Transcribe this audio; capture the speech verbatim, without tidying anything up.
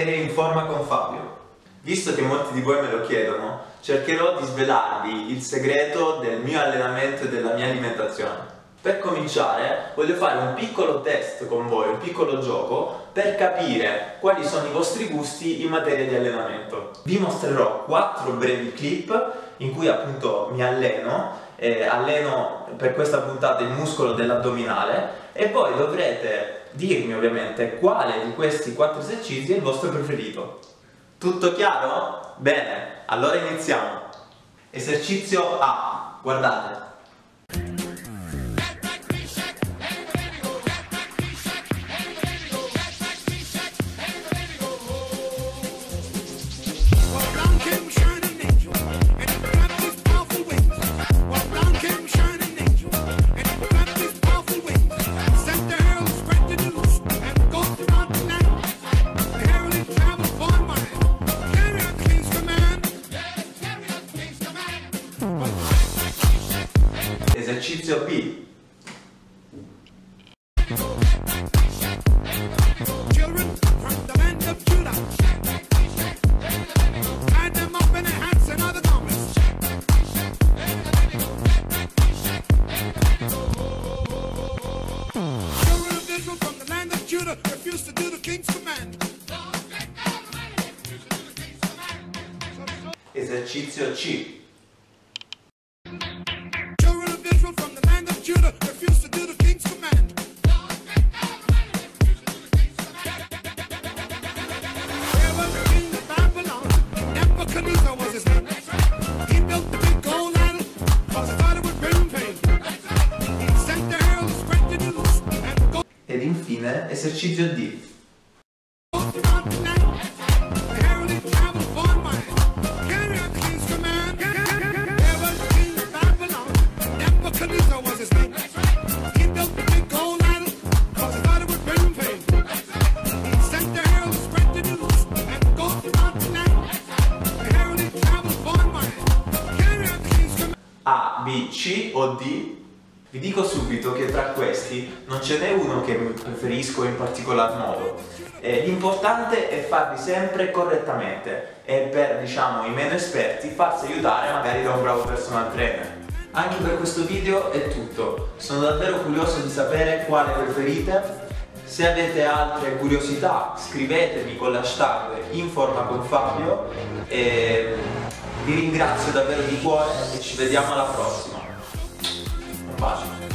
mantenere in forma con Fabio. Visto che molti di voi me lo chiedono, cercherò di svelarvi il segreto del mio allenamento e della mia alimentazione. Per cominciare voglio fare un piccolo test con voi, un piccolo gioco, per capire quali sono i vostri gusti in materia di allenamento. Vi mostrerò quattro brevi clip in cui appunto mi alleno, eh, alleno per questa puntata il muscolo dell'addominale e voi dovrete dirmi ovviamente quale di questi quattro esercizi è il vostro preferito. Tutto chiaro? Bene, allora iniziamo. Esercizio A, guardate. Esercizio B. Esercizio C. Ed infine esercizio D. A, B, C o D? Vi dico subito che tra questi non ce n'è uno che preferisco in particolar modo. Eh, l'importante è farli sempre correttamente e per, diciamo, i meno esperti farsi aiutare magari da un bravo personal trainer. Anche per questo video è tutto. Sono davvero curioso di sapere quale preferite. Se avete altre curiosità scrivetemi con l'hashtag InformaConFabio e vi ringrazio davvero di cuore e ci vediamo alla prossima. Un bacio.